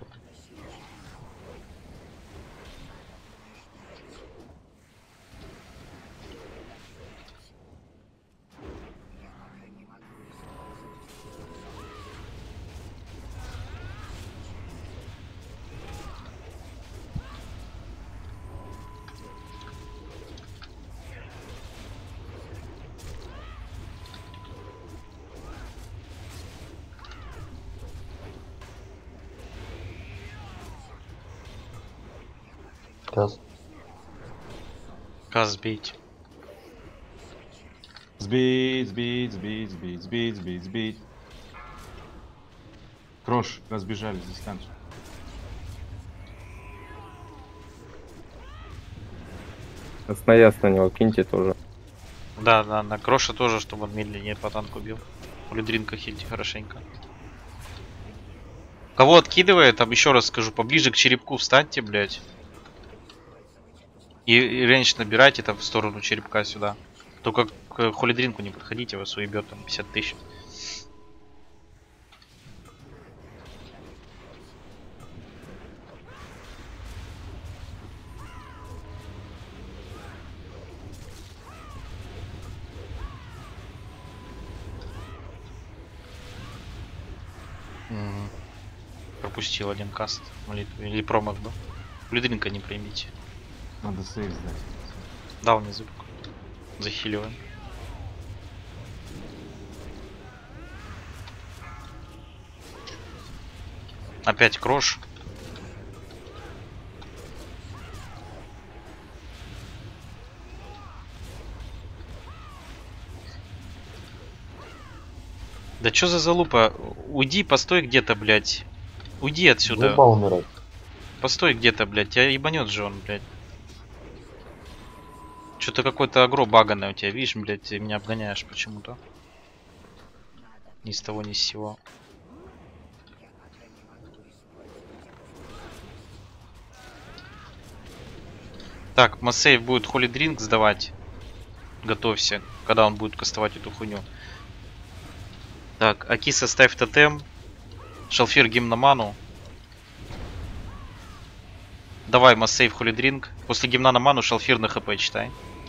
Каз. Каз сбить. Сбить, сбить, сбить, сбить, сбить, сбить, сбить. Крош, разбежали за станцию. Ясно, на него киньте тоже. Да, да, на Кроша тоже, чтобы он медленнее по танку бил. Лидринка хильте хорошенько. Кого откидывает, там еще раз скажу, поближе к черепку встаньте, блядь. И, и рейндж набирайте там в сторону черепка сюда. Только к холидринку не подходите, вас уебет там пятьдесят тысяч. М-м. Пропустил один каст молитвы. Или промах был. Холидринка не примите. Надо сейв сдать. Да, внизу. Захиливаем. Опять Крош. Да чё за залупа? Уйди, постой где-то, блядь. Уйди отсюда. Залупа умирать. Постой где-то, блядь. Тебя ебанет же он, блядь. Что-то какой-то агро баганный у тебя, видишь, блядь, ты меня обгоняешь почему-то. Ни с того, ни с сего. Так, Массейв будет Holy Drink сдавать. Готовься, когда он будет кастовать эту хуйню. Так, Акиса, ставь тотем. Шалфир, гимн на ману. Давай, Массейв, Holy Drink. После гимна на ману Шалфир на хп читай.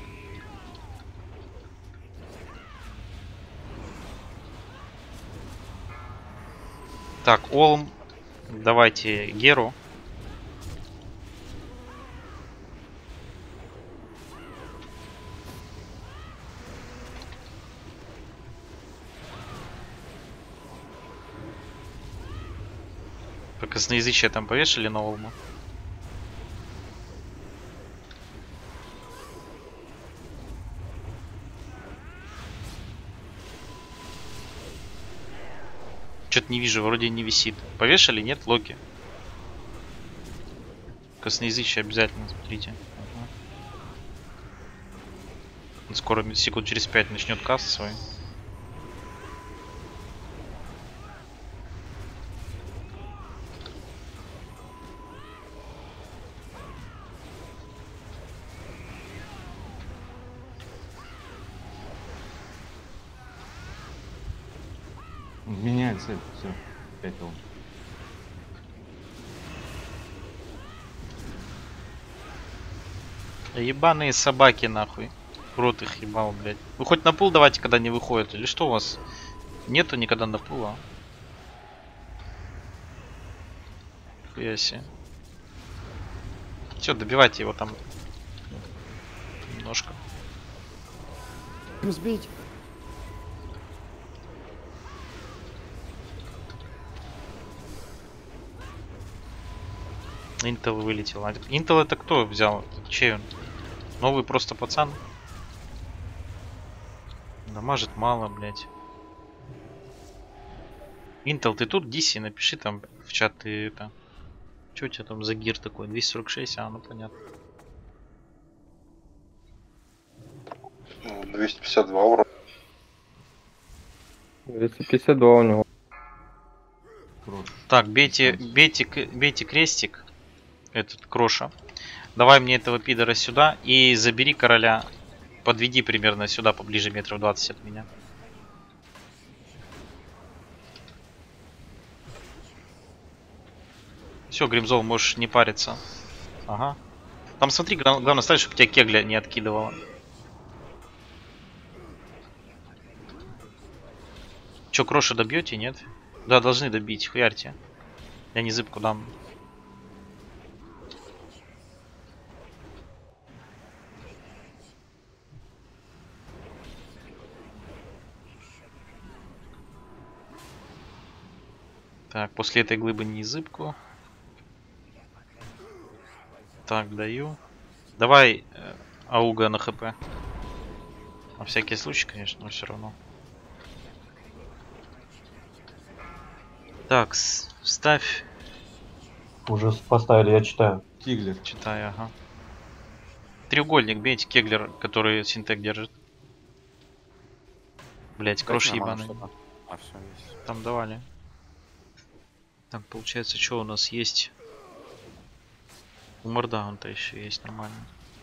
Так, Олм. Давайте Геру. Косноязычие там повешали на Олму. Что-то не вижу, вроде не висит. Повешали? Нет, Локи. Косноязычие обязательно, смотрите. Ага. Скоро, секунд через пять, начнет каст свой. Меняет цель, все. Опять он. Ебаные собаки, нахуй. Рот их ебал, блядь. Вы хоть на пул давайте, когда не выходят, или что у вас? Нету никогда на пула. Хуя себе. Все, добивайте его там. Немножко. Сбить. Интел вылетел. Интел это кто взял? Чей он? Новый просто пацан? Дамажит мало, блять. Интел, ты тут? Диси, напиши там в чат, ты это... Че у тебя там за гир такой? двести сорок шесть, а, ну понятно. двести пятьдесят два урона. двести пятьдесят два у него. Так, бейте, бейте, бейте крестик. Этот, Кроша. Давай мне этого пидора сюда и забери короля. Подведи примерно сюда, поближе метров двадцать от меня. Все, Гримзол, можешь не париться. Ага. Там смотри, главное ставь, чтобы тебя кегля не откидывало. Че, Кроша добьете, нет? Да, должны добить, хуярьте. Я не зыбку дам. Так, после этой глыбы не зыбку. Так, даю. Давай э, ауга на хп. На всякий случай, конечно, но все равно. Так, ставь. Уже поставили, я читаю. Киглер. Читай, ага. Треугольник бейте, кеглер, который синтек держит. Блять, крош ебаный. А, все, есть. Там давали. Так, получается, что у нас есть? У Мардаунта еще есть нормально.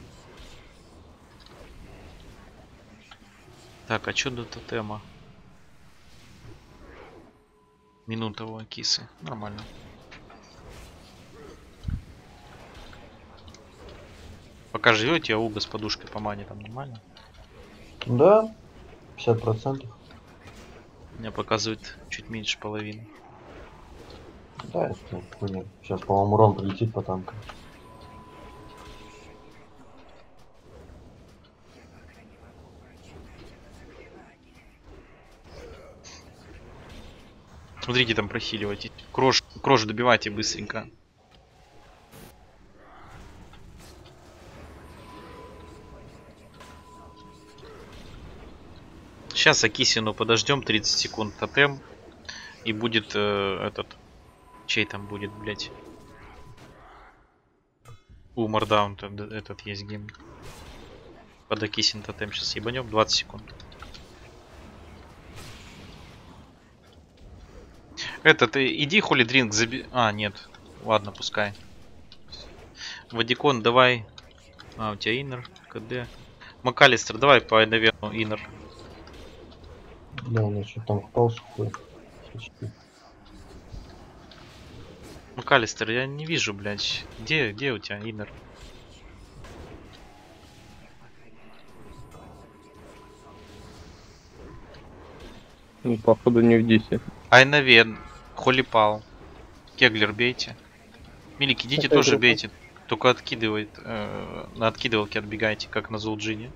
Так, а что до тотема? Минута у Акисы. Нормально. Пока живете, ауга с подушкой по мане там нормально? Да, пятьдесят процентов. Меня показывает чуть меньше половины. Да, это хуйня. Сейчас, по-моему, урон прилетит по танку. Смотрите, там прохиливайте. Крош, крош добивайте быстренько. Сейчас Акисину подождем тридцать секунд тотем. И будет э, этот... Чей там будет, блять? У Мардаунта этот есть гейм. Под Акисин тотем сейчас ебанем. двадцать секунд. Этот, иди Holy Drink заби... А, нет. Ладно, пускай. Вадикон, давай А, у тебя иннер, КД. МакАлистер, давай по Айнавену иннер. Да, он еще там впал сухой. МакАлистер, я не вижу, блядь. Где, где у тебя иннер? Ну, походу не в дисе. Айнавен, Холипал. Кеглер бейте. Милики, идите Какая тоже группа? бейте. Только откидывает, э, на откидывалке отбегайте, как на Зулджине.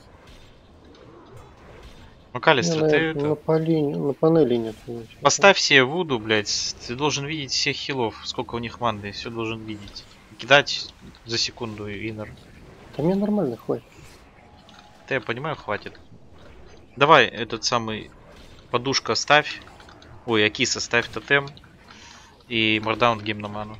МакАлистер, Не, ты на, это... на, поли- на панели нет. ничего. Поставь себе Вуду, блядь. Ты должен видеть всех хилов, сколько у них манды, все должен видеть. Кидать за секунду иннер. Да мне нормально, хватит. Да я понимаю, хватит. Давай этот самый подушка ставь. Ой, Акиса ставь тотем. И мордаун гейм на ману.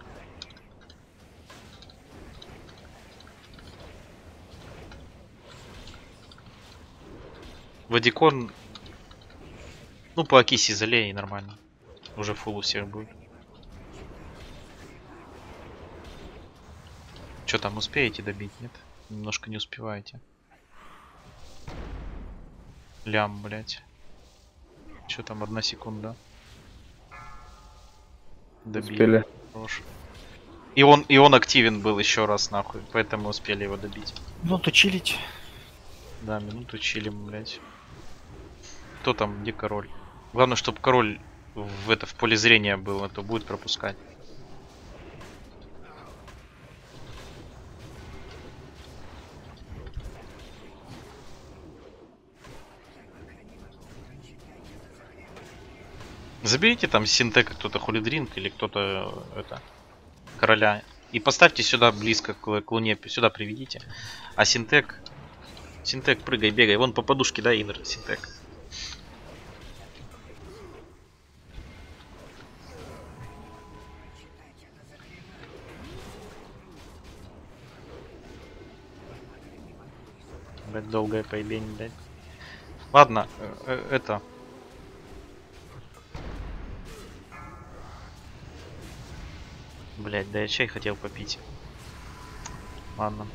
Вадикон. Ну, по Акисе залей и нормально. Уже фул у всех будет. Что там, успеете добить, нет? Немножко не успеваете. Лям, блять. Что там, одна секунда. Добили. Успели. Хорош. И он, и он активен был еще раз, нахуй. Поэтому успели его добить. Минуту чилить. Да, минуту чилим, блять. Кто там, где король? Главное, чтобы король в это в поле зрения был, а то будет пропускать. Заберите там синтека кто-то хулидринг или кто-то это короля. И поставьте сюда близко к, к луне. Сюда приведите. А синтек. Синтек, прыгай, бегай. Вон по подушке, да, иннер синтек. Блять, долгое поебень, блять. Ладно, э, э, это. Блять, да я чай хотел попить. Ладно.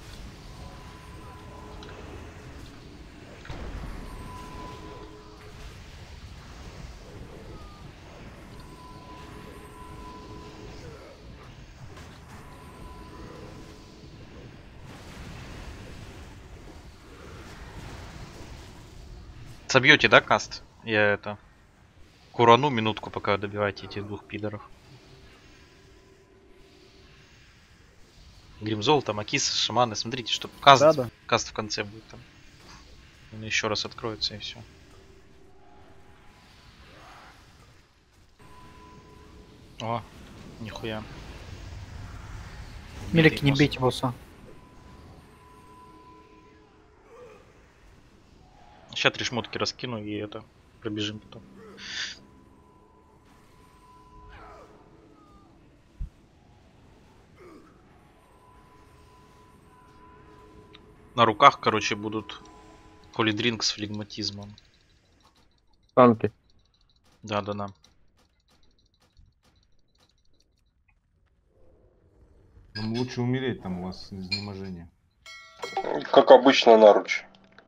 Собьете, да, каст? Я это... Курану минутку, пока добиваете этих двух пидоров. Гримзол, там, Акис, шаманы. Смотрите, чтобы каст, Да, да. каст в конце будет там. Он еще раз откроется и все. О, нихуя. Милики, не бейте босса. Сейчас три шмотки раскину и это пробежим потом. На руках, короче, будут холидринг с флегматизмом. Танки. Да, да, да. Вам лучше умереть, там у вас изнеможение. Как обычно, наруч.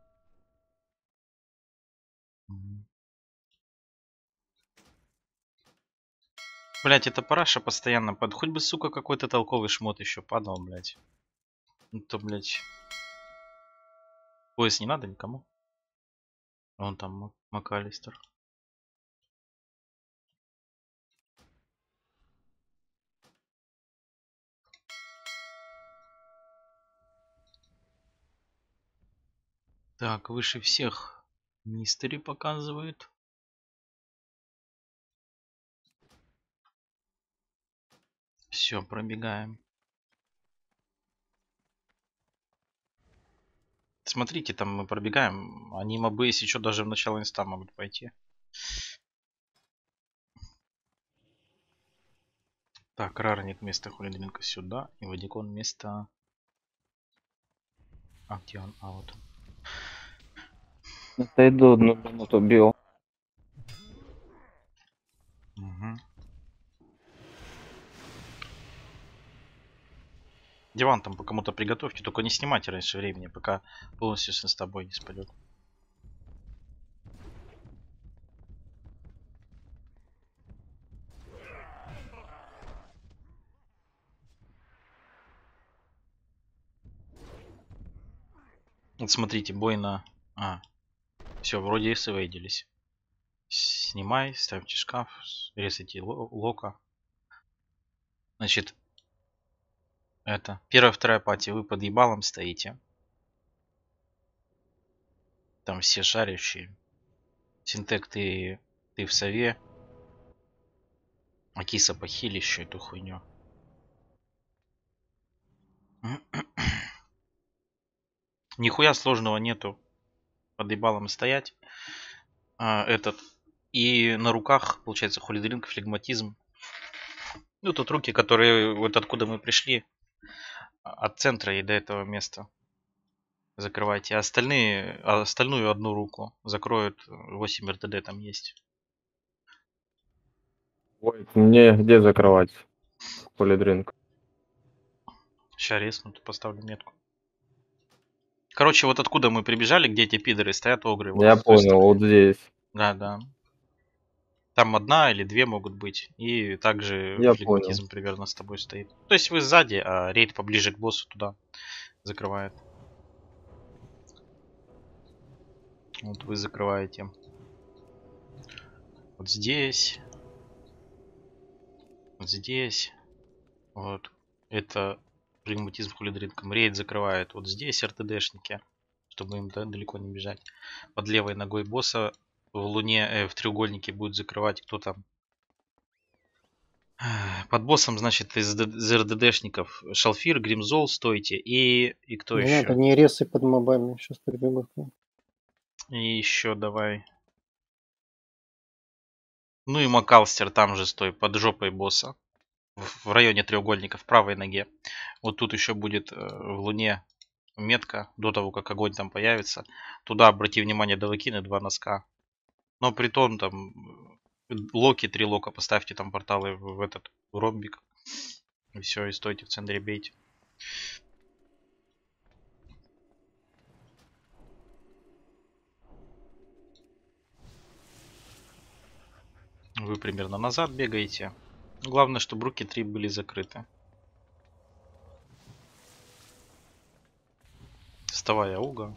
Блять, это параша постоянно под. Хоть бы, сука, какой-то толковый шмот еще падал, блять. Ну то, блять. Пояс не надо никому. Вон там МакАлистер. Так, выше всех мистери показывает. Все, пробегаем. Смотрите, там мы пробегаем. Они мобы, если что, даже в начало инста могут пойти. Так, Рарник вместо Хулидринка сюда. И Вадикон вместо... А, где он? А, вот он. Отойду одну минуту, бил. Угу. Диван там по кому-то приготовьте, только не снимайте раньше времени, пока полностью с тобой не спадет. Вот смотрите, бой на... А, все, вроде и свейдились. Снимай, ставьте шкаф, резайте лока. Значит, это первая, вторая пати, вы под ебалом стоите. Там все шарящие. Синтек, ты, ты в сове. Акиса похили еще эту хуйню. Нихуя сложного нету. Под ебалом стоять. А, этот. И на руках, получается, холидринг, флегматизм. Ну, тут руки, которые вот откуда мы пришли. От центра и до этого места. Закрывайте. А остальные, а остальную одну руку закроют. восемь эр тэ дэ там есть. Ой, мне где закрывать? Холидринг. Сейчас резну, тут поставлю метку. Короче, вот откуда мы прибежали, где эти пидоры стоят, огры. Вот Я понял, вот здесь. Да, да. Там одна или две могут быть. И также Я флегматизм понял. примерно с тобой стоит. То есть вы сзади, а рейд поближе к боссу туда закрывает. Вот вы закрываете. Вот здесь. Вот здесь. Вот. Это флегматизм холидринком. Рейд закрывает. Вот здесь эр тэ дэшники. Чтобы им далеко не бежать. Под левой ногой босса в луне, э, в треугольнике будет закрывать кто там. Под боссом, значит, из, из эр тэ дэшников Шалфир, Гримзол стойте. И, и кто Не еще? надо, не резай под мобами, сейчас прибегу к ним. И еще давай. Ну и Макалстер там же стой, под жопой босса. В, в районе треугольника, в правой ноге. Вот тут еще будет э, в луне метка, до того, как огонь там появится. Туда, обрати внимание, довыкины два носка. Но притом там локи, три лока поставьте там порталы в, в этот в ромбик. И все, и стойте в центре, бейте. Вы примерно назад бегаете. Главное, чтобы руки три были закрыты. Вставай, ауга.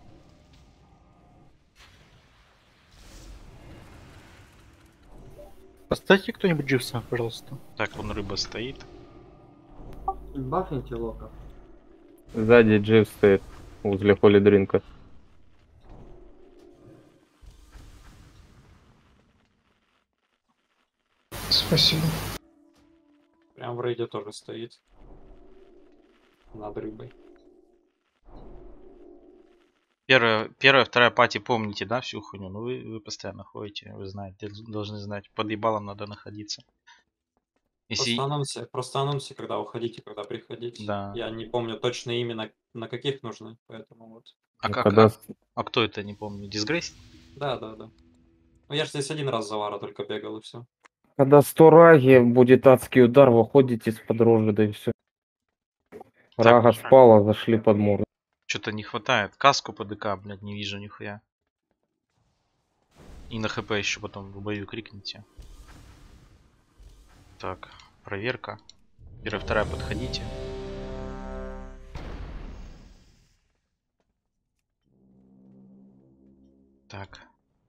Поставьте кто-нибудь Дживса, пожалуйста. Так, вон рыба стоит. Бафните лока. Сзади Джив стоит возле холидринка. Спасибо. Прям в рейде тоже стоит. Над рыбой. Первая, первая, вторая пати, помните, да, всю хуйню? Ну вы, вы постоянно ходите, вы знаете, должны знать. Под ебалом надо находиться. Если... Просто анонсе, просто анонсе, когда уходите, когда приходите. Да. Я не помню точно именно на каких нужны, поэтому вот. А Ну, как? когда... А, а кто это, не помню? Disgrace? Да, да, да. Ну я же здесь один раз за Вара только бегал и все. Когда сто раги будет адский удар, выходите из-под рожи, да и все. Рага спала, зашли под морду. Что-то не хватает. Каску по ДК, блядь, не вижу нихуя. И на хп еще потом в бою крикните. Так, проверка. Первая, вторая, подходите. Так.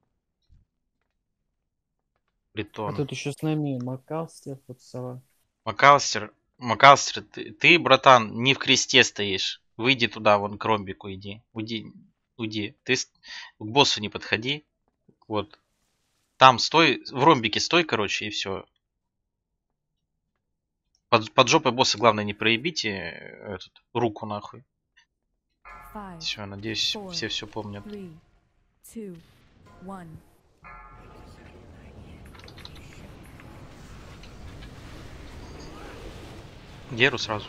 Притон. А тут еще с нами Макалстер, Футсала. Макалстер, Макалстер, ты, ты, братан, не в кресте стоишь. Выйди туда, вон к ромбику иди. Уйди, уйди. Ты к боссу не подходи. Вот. Там стой, в ромбике стой, короче, и все. Под, под жопой босса, главное, не проебите этот, руку нахуй. Все, надеюсь, four, все все помнят. Three, two, one. Геру сразу.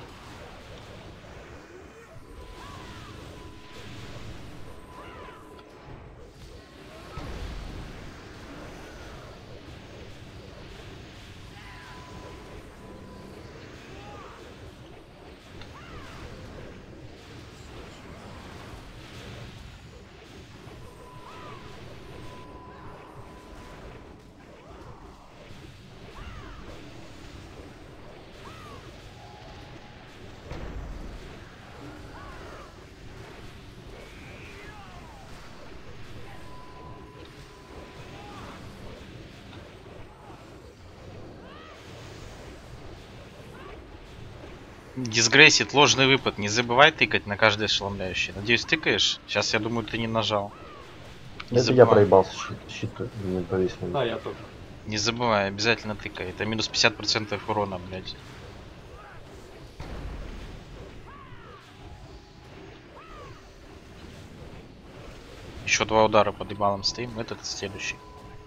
Дисгрейсит, ложный выпад. Не забывай тыкать на каждый ошеломляющий. Надеюсь, тыкаешь? Сейчас, я думаю, ты не нажал. Не Это я забывай. проебался, щит, щит не повесил. Да, я тоже. Не забывай, обязательно тыкай. Это минус пятьдесят процентов урона, блядь. Еще два удара под ебалом стоим. Этот следующий.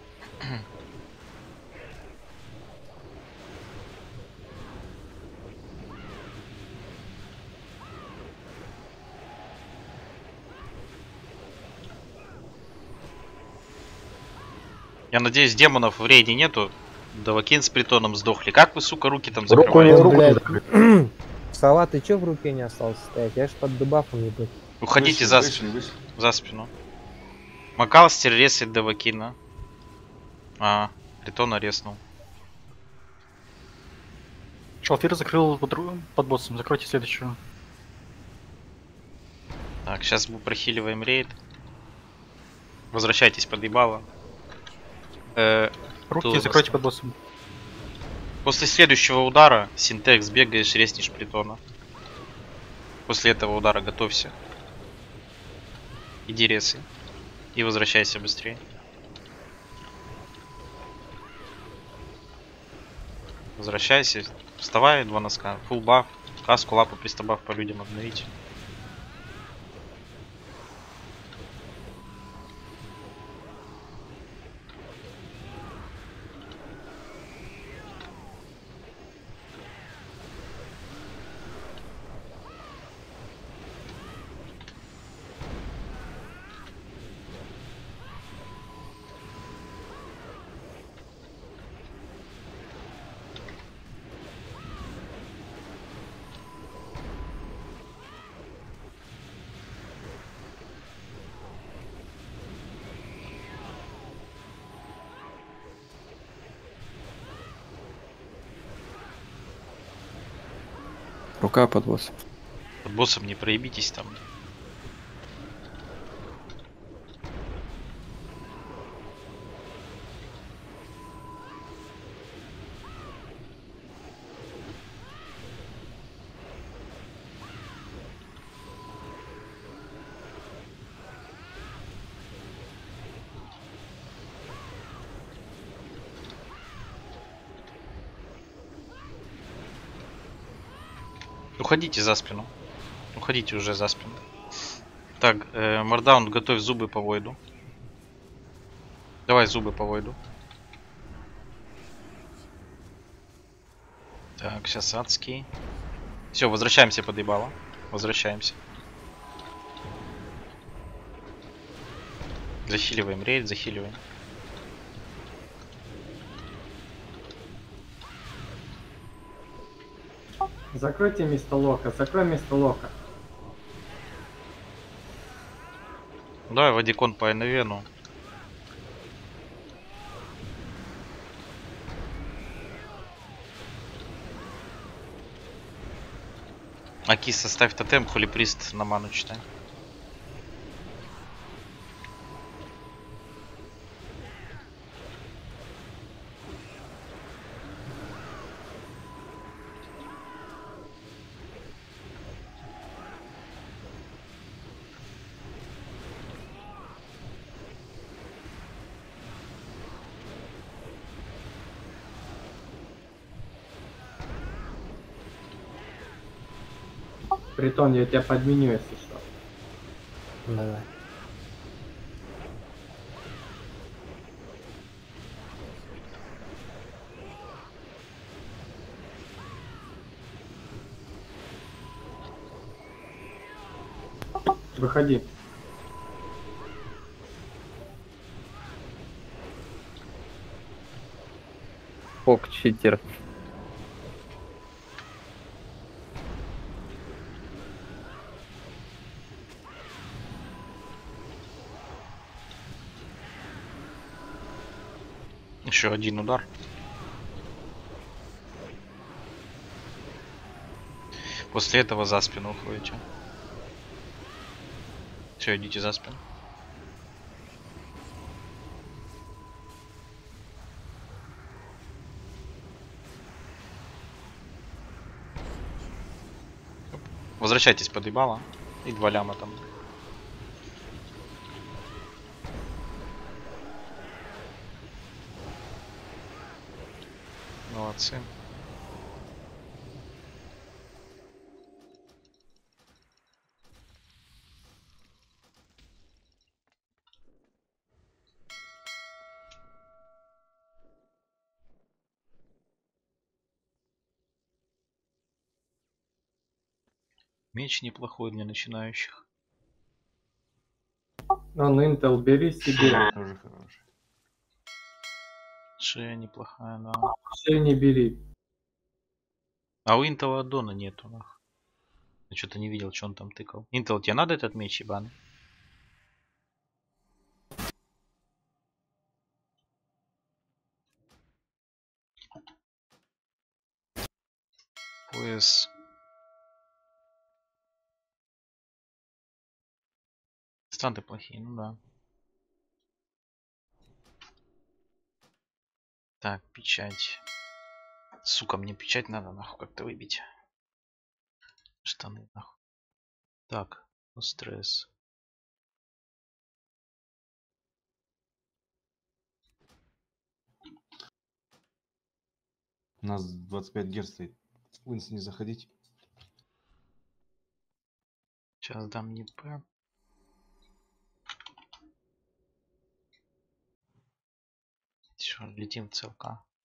Я надеюсь, демонов в рейде нету. Давакин с притоном сдохли. Как вы, сука, руки там Руку не закрываете? руку не закрыть. Салат, ты чё в руке не остался стоять? Я ж под дебафом не был. Уходите Вышли, за вышли, спину. вышли. За спину. Макалстер ресает Давакина. А, притона резнул. Шалфир закрыл под, ру- под боссом. Закройте следующего. Так, сейчас мы прохиливаем рейд. Возвращайтесь под ебало. Э, Руки тут у вас закройте там. под боссом. После следующего удара синтекс бегаешь, резнишь притона. После этого удара готовься. Иди ресы. И возвращайся быстрее. Возвращайся. Вставай, два носка. Фулл баф. Каску, лапу, пристабаф по людям обновить. Рука под боссом. Под боссом не проебитесь там. Уходите за спину. Уходите уже за спину. Так, э, Мардаун, готовь зубы по войду. Давай зубы по войду. Так, сейчас адский. Все, возвращаемся под ебало. Возвращаемся. Захиливаем рейд, захиливаем. Закройте место лока, закрой место лока. Давай Вадикон по Эновену. Акис, составь тотем, холиприст на ману читай. Притон, я тебя подменю, если что. Давай. Выходи. Ок, читер. Еще один удар. После этого за спину уходите. Все, идите за спину. Возвращайтесь под ебало. И два ляма там. Молодцы. Меч неплохой для начинающих. Он Intel бери себе. Тоже хороший. Шея неплохая, да. Все не бери. А у Интела аддона нету, нах. Я что-то не видел, что он там тыкал. Интел, тебе надо этот меч, ебаный? Пояс. Станты плохие, ну да. Так, печать. Сука, мне печать надо нахуй как-то выбить. Штаны нахуй. Так, ну стресс. У нас двадцать пять герц стоит. Вынс не заходить. Сейчас дам не П. Все, летим в ЦЛК.